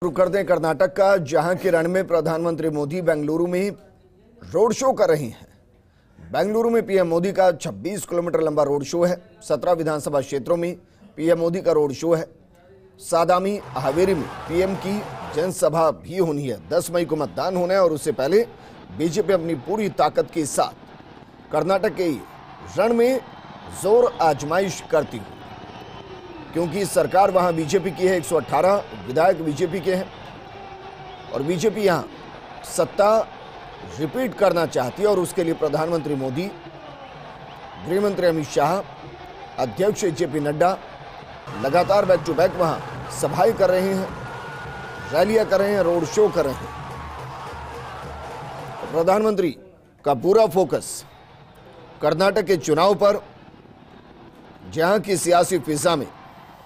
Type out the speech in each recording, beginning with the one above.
शुरू कर दें कर्नाटक का, जहां के रण में प्रधानमंत्री मोदी बेंगलुरु में रोड शो कर रहे हैं। बेंगलुरु में पीएम मोदी का 26 किलोमीटर लंबा रोड शो है। 17 विधानसभा क्षेत्रों में पीएम मोदी का रोड शो है। सादामी हावेरी में पीएम की जनसभा भी होनी है। 10 मई को मतदान होना है और उससे पहले बीजेपी अपनी पूरी ताकत के साथ कर्नाटक के रण में जोर आजमाइश करती हुई, क्योंकि सरकार वहां बीजेपी की है। 118 विधायक बीजेपी के हैं और बीजेपी यहां सत्ता रिपीट करना चाहती है और उसके लिए प्रधानमंत्री मोदी, गृहमंत्री अमित शाह, अध्यक्ष जेपी नड्डा लगातार बैक टू बैक वहां सभाएं कर रहे हैं, रैलियां कर रहे हैं, रोड शो कर रहे हैं। प्रधानमंत्री का पूरा फोकस कर्नाटक के चुनाव पर, जहां की सियासी फिजा में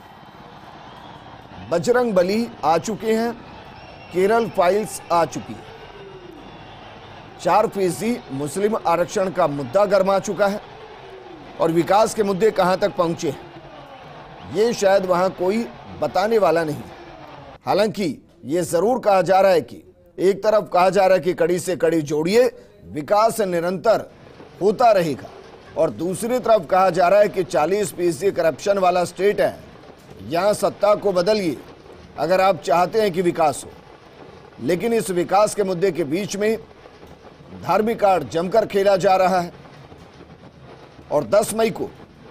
बजरंग बली आ चुके हैं, केरल फाइल्स आ चुकी है, 4% मुस्लिम आरक्षण का मुद्दा गर्मा चुका है और विकास के मुद्दे कहां तक पहुंचे हैं ये शायद वहां कोई बताने वाला नहीं। हालांकि ये जरूर कहा जा रहा है कि एक तरफ कहा जा रहा है कि कड़ी से कड़ी जोड़िए, विकास निरंतर होता रहेगा, और दूसरी तरफ कहा जा रहा है कि 40% करप्शन वाला स्टेट है, यहां सत्ता को बदलिए अगर आप चाहते हैं कि विकास हो। लेकिन इस विकास के मुद्दे के बीच में धार्मिक कार्ड जमकर खेला जा रहा है और 10 मई को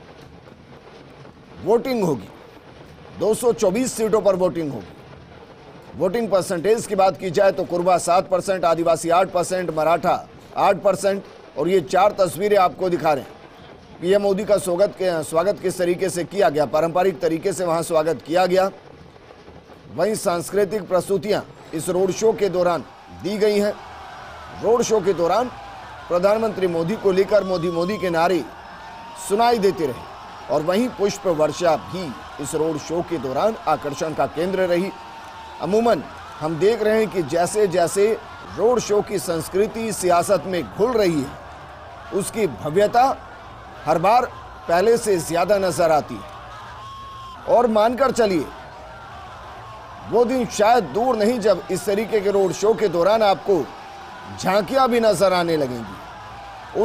वोटिंग होगी। 224 सीटों पर वोटिंग होगी। वोटिंग परसेंटेज की बात की जाए तो कुर्बा 7%, आदिवासी 8%, मराठा 8%, और ये 4 तस्वीरें आपको दिखा रहे हैं। पीएम मोदी का स्वागत किस तरीके से किया गया, पारंपरिक तरीके से वहां स्वागत किया गया। वहीं सांस्कृतिक प्रस्तुतियां इस रोड शो के दौरान दी गई हैं। रोड शो के दौरान प्रधानमंत्री मोदी को लेकर मोदी मोदी के नारे सुनाई देते रहे और वहीं पुष्प वर्षा भी इस रोड शो के दौरान आकर्षण का केंद्र रही। अमूमन हम देख रहे हैं कि जैसे जैसे रोड शो की संस्कृति सियासत में घुल रही है, उसकी भव्यता हर बार पहले से ज्यादा नजर आती है। और मानकर चलिए, वो दिन शायद दूर नहीं जब इस तरीके के रोड शो के दौरान आपको झांकियां भी नजर आने लगेंगी।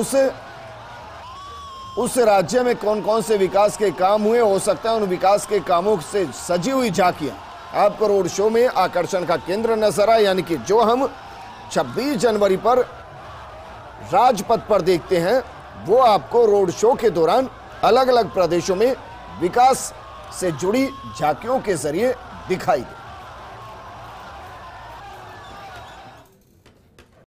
उस राज्य में कौन कौन से विकास के काम हुए, हो सकता है उन विकास के कामों से सजी हुई झांकियां आपको रोड शो में आकर्षण का केंद्र नजर आए। यानी कि जो हम 26 जनवरी पर राजपथ पर देखते हैं, वो आपको रोड शो के दौरान अलग अलग प्रदेशों में विकास से जुड़ी झांकियों के जरिए दिखाई दे।